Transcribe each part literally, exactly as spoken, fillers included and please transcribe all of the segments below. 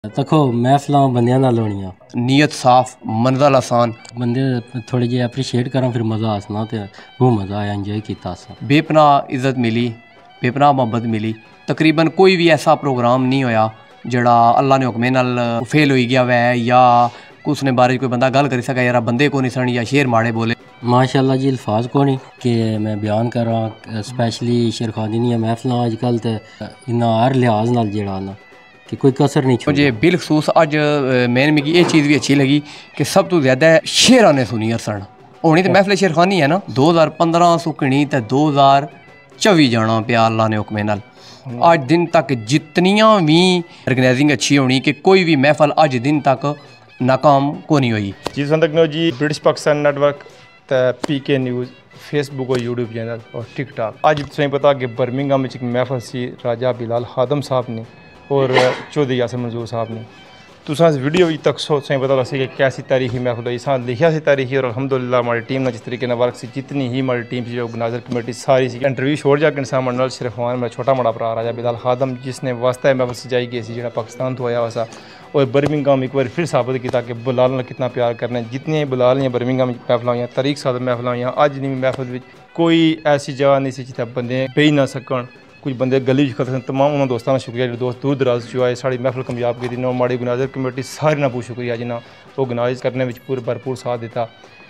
देखो महफिल बंदियां नाल होनियां नीयत साफ मंजिल आसान बंदे थोड़े जे एप्रीशिएट करा फिर मज़ा आसना तो बहुत मज़ा आया इंजॉय किया अस बेपनाह इज्जत मिली बेपनाह मोहब्बत मिली। तकरीबन कोई भी ऐसा प्रोग्राम नहीं होया जड़ा अल्लाह ने हुक्मे नाल फेल होई गया वै या उसने बारे कोई बंदा गल करी सकै यार बंदे को नहीं सन या शेर माड़े बोले। माशाल्लाह जी अल्फाज को नहीं कि मैं बयान कर रहा स्पैशली शेरखानी दियां महफिल अजकल तो इन्ना हर लिहाज नाल जेड़ा ना कि कोई कसर नहीं छोड़ी। मुझे बिलखसूस अज मेन मिगी ये चीज़ भी अच्छी लगी कि सब तो ज़्यादा शेरां ने सुनी सन होनी तो महफिल शेरखानी है ना दो हज़ार पंद्रह सुकनी तो दो हज़ार चौबी जाना पिया अल्लाह ने हुक्मे नाल। अज दिन तक जितनियां भी ऑर्गेनाइजिंग अच्छी होनी कि कोई भी महफिल अज दिन तक नाकाम को नहीं हुई। जी संदक जी British Pakistan network P K news Facebook और यूट्यूब चैनल और टिकटॉक अज तुसें पता कि बर्मिंघम एक महफिल सी राजा बिलाल खादम साहब ने और चौधरी यासिर मंजूर साहब ने तुसा इस वीडियो तक तुसें पता लग कि कैसी तारीखी महफिल हुई सा लिखा सी तारीखी और अल्हम्दुलिल्लाह हमारी टीम ने जिस तरीके ने वर्क सी जितनी ही हमारी टीम सी जो ऑर्गेनाइजर कमेटी सारी सी इंटरव्यू छोड़ जाकर इंसान मंडल शरीफान मेरा छोटा मोटा भरा राजा बिलाल खादम जिसने वास्ता महफिल सजाई गई सी जो पाकिस्तान तो आया वैसा और बर्मिंघम एक बार फिर साबित किया कि बिलाल ने कितना प्यार करना है। जितनी बिलाल बर्मिंघम महफिल हुई तरीक साद महफिल हुई अज दी महफिल कोई ऐसी जगह नहीं सी जिथे बंदे बेही ना सकन कुछ बंदे गली खत्म तमाम उन्होंने दोस्तों का शुक्रिया जो दोस्त दूर दराज जो आए साड़ी महफिल कामयाब की ना माड़ी ऑर्गेनाइजर कमेटी सारे बहुत शुक्रिया जिन्हें ऑर्गेनाइज करने में पूरे भरपूर साथ दिता।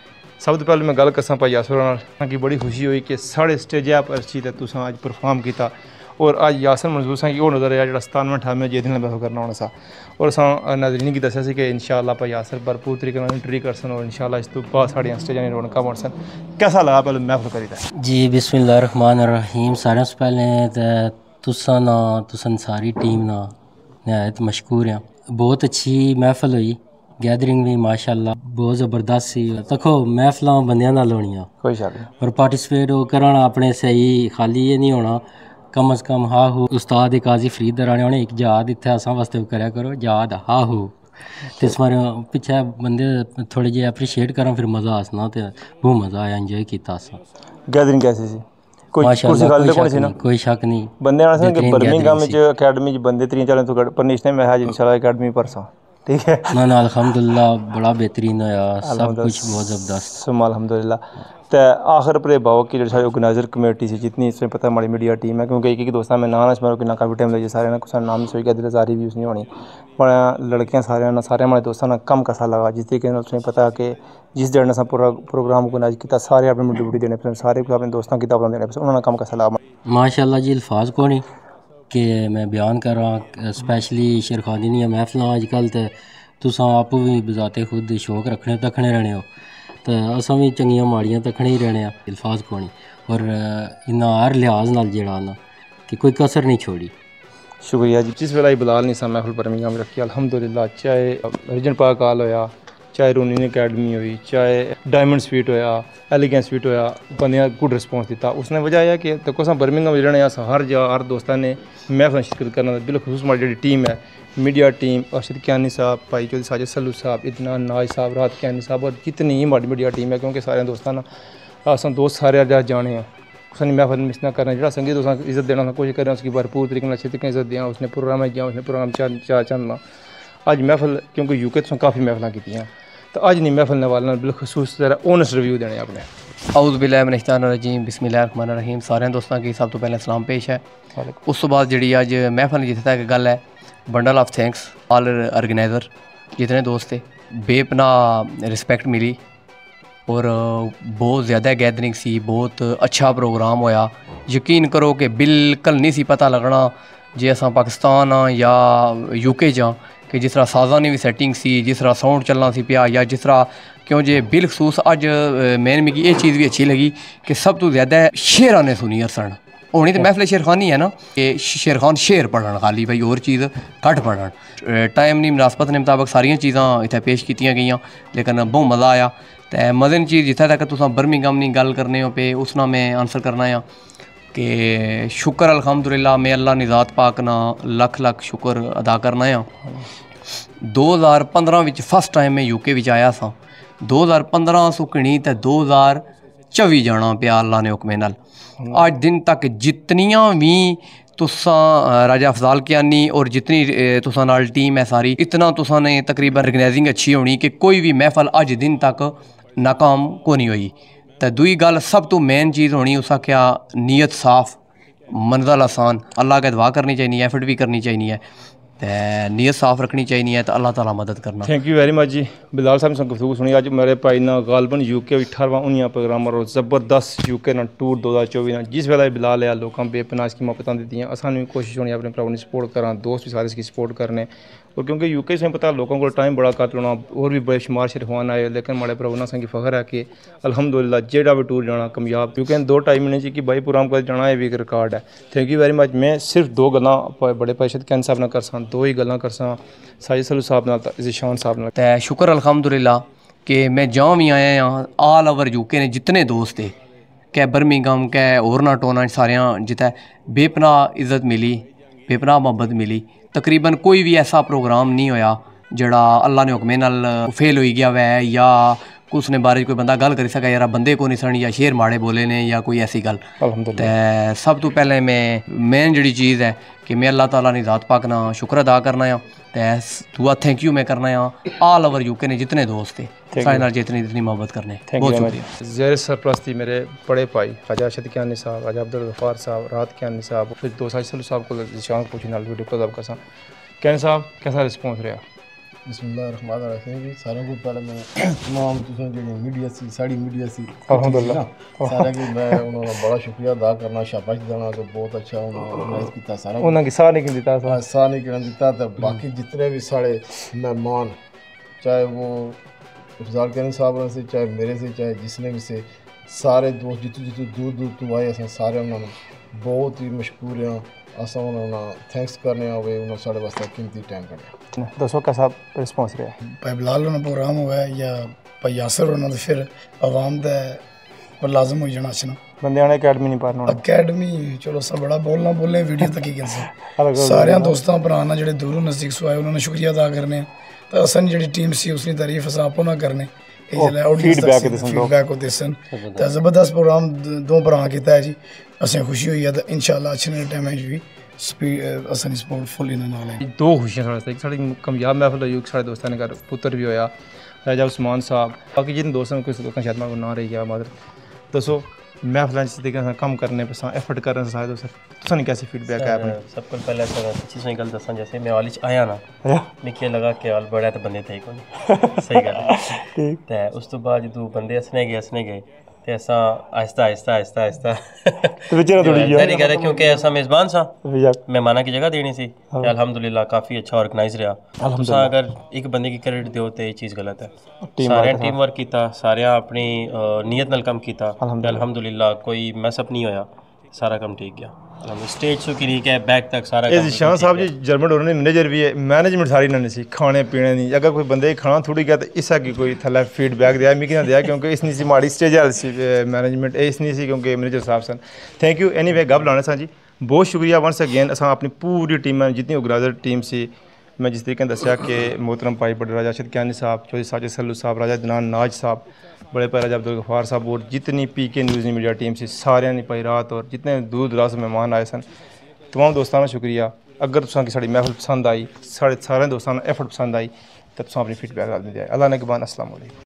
सब तो पहले मैं गल कसा भाई यासर की बड़ी खुशी हुई कि साढ़े स्टेजा पर अच्छी तो तुसा अज परफॉर्म किया और अज यासर मंजूर सा वो नज़र आया जो सतानवे अठानवे जिस दिन महफिल करना होना सा और अस नाज़रीन की दसिया कि इंशाअल्लाह भाई यासर भरपूर तरीके इंटरव्यू कर सन और इंशाअल्लाह इस तो बाद साड़ियाँ स्टेजा रौनक बन सन। कैसा लगा पहले महफिल करी जी बिस्मिल्लाहिर्रहमानिर्रहीम सारे से पहले तो तुसा ना तुसन सारी टीम ना नहायत मशकूर हैं। बहुत अच्छी महफिल हुई गैदरिंग भी माशाल्लाह बहुत ज़बरदस्त सी। देखो महफिल बंदियां नाल होनियां कोई शक नहीं और पार्टिसिपेट करना अपने सही खाली ये नहीं होना कम अज़ कम हा हू उस्ताद काजी फरीद दराने उन्हें एक याद इतने असा वास्ते करा करो याद हा हू तो इस बार पिछे बंदे थोड़े जे एप्रीशिएट करा फिर मज़ा आसना तो बहुत मज़ा आया इंजॉय किया अस। गैदरिंग कैसी सी कोई कुर्सी खाली कोई सी ना कोई शक नहीं बंदे ने कि बर्मिंघम च अकैडमी च बंदे तीन चार तो पर नेशनल में है इंशाल्लाह अकैडमी परसों ठीक है ना ना अल्हम्दुलिल्लाह बड़ा बेहतरीन होया सब कुछ बहुत ज़बरदस्त सुमा अल्हम्दुलिल्लाह। तो आखिर पर भाव की जो ऑर्गेनाइजर कमेटी से जितनी इसमें पता हमारी मीडिया टीम है क्योंकि एक एक दोस्तों में ना ना कि काफ़ी टाइम लगे सारे कुछ नाम सोई गया दिलजारी भी उसने होनी पर लड़कियां सारे ना सारे हमारे दोस्तों ने कम कैसा लगा जिस तरीके उसमें पता कि जिस जगह ने पूरा प्रोग्राम ऑर्गेनाइज किया सारे अपनी ड्यूटी देने पसंद सारे अपने दोस्तों की किताबें देने पसंद उन्होंने कम कैसा लगा माशाल्लाह जी अल्फाज को नहीं कि मैं बयान कर रहा स्पैशली शेरखानी दियां महफिल अजकल तो तुसा आप भी बजाते खुद शौक रखने तकने रहने हो तो असा भी चंगियां माड़ियां तकने ही रहने अल्फाज को नहीं और इन्ना हर लिहाज नाल जेड़ा ना कि कोई कसर नहीं छोड़ी। शुक्रिया जी। जिस वेला बिलाल ने महफिल बर्मिंघम रखी अल्हम्दुलिल्लाह चाहे रिजन पाक हाल होया चाहे रूनी अकैडमी हुई चाहे डायमंड स्वीट होया एलिगेंस स्वीट होया बंदे गुड रिस्पॉन्स दिता उसने वजह है कि देखो अस बर्मिंघम जेह्ड़े अस हर जगह हर दोस्तों ने महफिल शिरकत करना बिलखसूस हमारी जी टीम है मीडिया टीम अर्शद कियानी साहब भाई चौधरी साजिद सल्लू साहब इतना नाज साहब राहत कियानी साहब और जितनी ही हमारी मीडिया टीम है क्योंकि सारे दोस्तों ना अस दोस्त सारे अज जाने हैं उसने महफिल मिस ना करना जो संगीत उस इज्जत देना कोशिश करें उसकी भरपूर तरीके अच्छे तरीके इज्जत देना उसने प्रोग्राम किया उसने प्रोग्राम चार चार चलना अज महफिल क्योंकि यूके तो काफ़ी महफिल की तो अज नहीं महफिल वाले बिलखसूस ओनस्ट रिव्यू देने अपने औज़ु बिल्लाहि मिनश शैतानिर रजीम बिस्मिल्लाहिर रहमानिर रहीम। सारे दोस्तों की सब तो पहले सलाम पेश है। उस तो बाद जी अज महफिल जिथे तक गल है bundle of thanks all organizer जितने दोस्त थे बेपनाह रिस्पेक्ट मिली और बहुत ज़्यादा गैदरिंग सी बहुत अच्छा प्रोग्राम होया। यकीन करो कि बिल्कुल नहीं सी पता लगना जे अस पाकिस्तान हाँ या यूके च कि जिस तरह साज़ा ने भी सैटिंग सी जिस तरह साउंड चलना सी पिया या जिस तरह क्यों जे बिलखसूस अज मेन मिगी ये चीज़ भी अच्छी लगी कि सब तो ज़्यादा शेरां ने सुनी सन होनी तो महफिल शेरखानी है ना कि शेरखान शेर पढ़न खाली भाई और चीज़ घट पढ़न टाइम नहीं मुनासबत ने मुताबिक सारिया चीज़ां इत्थे पेश की गई लेकिन बहुत मज़ा आया। तो मज़े की चीज़ जिथे तक तुस बर्मिंघम की गल करने हो पे उसना मैं आंसर करना है कि शुक्र अल्हम्दुलिल्लाह मैं अल्लाह ने ज़ात पाक ना लख लख शुक्र अदा करना है। दो हज़ार पंद्रह विच फस्ट टाइम मैं यूके विच आया सा दो हज़ार पंद्रह सुकनी तो दो हज़ार चौबी जाना पिया अल्लाह ने हुक्मे नाल। अज दिन तक जितनियां भी तुसां राजा अफजाल कियानी और जितनी तुसां नाल टीम है सारी, इतना तुसां ने तकरीबन ऑर्गेनाइजिंग अच्छी होनी कि कोई भी महफल अज दिन तक नाकाम को नहीं होई। तो दूई गल सब तो मेन चीज़ होनी, उस आख्या नीयत साफ, मंजिल आसान, अल्लाह के दुआ करनी चाहिए, एफर्ट भी करनी चाहिए, तो नीयत साफ रखनी चाहिए, तो अल्लाह ताला मदद करना। थैंक यू वेरी मच जी। बिलाल साहब ने गुफ्तगू सुनी। अज मेरे भाई ना गालबन यूके अठारहवां उन्नियां प्रोग्राम और जबरदस्त यूके ना टूर दो हज़ार चौबी ना जिस वेला बिलाल आया लोगों बेपनाह की मोहब्बतां दित्तियां, असां भी कोशिश होनी अपने भरावां दी सपोर्ट करां, दोस्त भी सारे इसकी सपोर्ट करने। और क्योंकि यूके से पता लोगों को टाइम बड़ा घट्ट होना, और भी बड़े शुमार शरफान आए, लेकिन माड़े भरावां असेंगी फखर है कि अलहमदुलिल्लाह जेड़ा भी टूर जाना कामयाब। क्योंकि दो टाइम महीने च कि बाई प्रोग्राम कर जाना है भी एक रिकॉर्ड है। Thank you very much. मैं सिर्फ दो गल्लां बड़े भाई शद कैन साहब नाल करसां, दो ही गल्लां करसां साजिद सलू साहब नाल, ज़ीशान साहब नाल। तो शुक्र अल्हम्दुलिल्लाह कि मैं जहाँ भी आया यहाँ ऑल ओवर यूके ने जितने दोस्त थे, कै बर्मिंघम कै होरना टोना सारियां जित्थै बेपनाह इज्जत मिली, बेपनाह मोहब्बत मिली। तकरीबन कोई भी ऐसा प्रोग्राम नहीं होया जड़ा अल्लाह ने हुक्मे नाल फेल हो गया वै, या कुछ ने बारे कोई बंदा गल करी सका यार बंदे को नहीं सन, या शेर माड़े बोले ने, या कोई ऐसी गल। ते सब तो पहले मैं मेन जड़ी चीज़ है कि मैं अल्लाह ताला दी ज़ात पाक ना शुक्र अदा करना है, ते दुआ थैंक यू मैं करना है ऑल ओवर यूके ने जितने दोस्त थे सारे नाल जितनी जितनी मोहब्बत करने। बहुत शुक्रिया। ज़ेर सरपरस्ती मेरे बड़े भाई राजा अरशद कियानी साहब, राजा अब्दुल गफ्फार साहब, राहत कियानी साहब, फिर दो साजिद सलू साहब को ज़ीशान पूछी नाल वीडियो को दब करसा। कियानी साहब कैसा रिस्पॉन्स रहा? बिस्मिल्लाहिर्रहमानिर्रहीम जी। सारे को पहले मैं तमाम तुसें जेह्ड़ी मीडिया सी साड़ी मीडिया सी अल्हम्दुलिल्लाह सारे को मैं उन्होंने बड़ा शुक्रिया अदा करना, शाबाश देना कि बहुत अच्छा उन्होंने ऑर्गेनाइज किया सारा उन्होंने की साथ नहीं दिता सा साथ नहीं करन दिता। तो बाकी जितने भी साढ़े मेहमान, चाहे वो अफजाल कियानी साहब से, चाहे मेरे से, चाहे जिसने भी से, सारे दोस्त जितू जितू दूर दूर तो आए असें सारे उन्होंने बहुत ही मशहूर हैं, अस उन्होंने थैंक्स करने हुए उन्होंने साढ़े वास्ते कीमती टाइम कढ़िया। दसो कैसा रिस्पॉन्स रहा? भाई बिलाल होना प्रोग्राम हुआ है या भाई यासर होना, तो फिर आवाम दा पर लाजम हो जाना अचना बंदे आने अकैडमी नहीं पारना अकैडमी चलो सब बड़ा बोलना बोलने वीडियो तक ही कर सारे दोस्तों भराना जो दूरों नज़दीक सो आए उन्होंने शुक्रिया अदा करने। तो असन जी टीम सी उसकी तारीफ अस आपो ना करने फीडबैक होते सन। तो जबरदस्त प्रोग्राम दो भरा किया है जी, असें खुशी हुई है। तो इंशाल्लाह अच्छे टाइम भी स्पीड असन सपोर्ट फुल इन्होंने दो खुशियां साढ़े साढ़ी कामयाब महफल हुई, साढ़े दोस्तों ने घर पुत्र भी होया राजा उस्मान साहब, बाकी जिन दोस्तों को कोई शायद मां ना रही गया मदर। दसो महफल तरीके कम करने पे एफर्ट कर रहे हैं सारे दोस्त, तुसें कैसे फीडबैक है अपने? सब को पहले सच्ची सही गल दसा, जैसे मैं हाल आया ना मिगी लगा कि हाल बड़ा तो बंदे थे को सही गल ते उस तो बाद जो बंदे हसने गए हसने गए ते असा आहिस्ता आहिस्ता आहिस्ता आहिस्ता सारी गल है क्योंकि असा मेज़बान सा मेहमाना की जगह देनी सी। अल्हम्दुलिल्लाह काफ़ी अच्छा ऑर्गेनाइज रहा। तुसा अगर एक बंदे की क्रेडिट दो तो ये चीज़ गलत है। सारे टीम वर्क किया, सारे अपनी नीयत नाल कम किया, अल्हम्दुलिल्लाह कोई मैसअप नहीं होया, सारा कम ठीक गया। स्टेज सो की नहीं बैक तक सारा ये ज़ीशान साहब जी जर्मन उन्होंने मैनेजर भी है, मैनेजमेंट सारी इन्होंने सी खाने पीने की। अगर कोई बंदे खाना थोड़ी गया तो इसा की कोई थल्ला फीडबैक दिया मिगी ना दिया, क्योंकि इसनी सी माड़ी स्टेज सी मैनेजमेंट इसनी सी क्योंकि मैनेजर साहब सन। थैंक यू एनी वे गब लाने सा जी, बहुत शुक्रिया वंस अगेन। अस अपनी पूरी टीम जितनी ऑर्गेनाइजर टीम सी, मैं जिस तरीके दसिया कि मोहतरम भाई बड़े राजा अरशद कियानी साहब, चौधरी साजिद सल्लू साहब, राजा अदनान नाज साहब, बड़े भाई राजा अब्दुल गफ्फार साहब, और जितनी P K news media team सी सारे ने भाई रात और जितने दूर दराज मेहमान आए सन, तमाम दोस्तों का शुक्रिया। अगर तुसें साड़ी महफल पसंद आई, साढ़े सारे दोस्तों एफर्ट पसंद आई, तो तुम अपनी फीडबैक डाल दिया। अल्लाह ने कबान। अस्सलाम वालेकुम।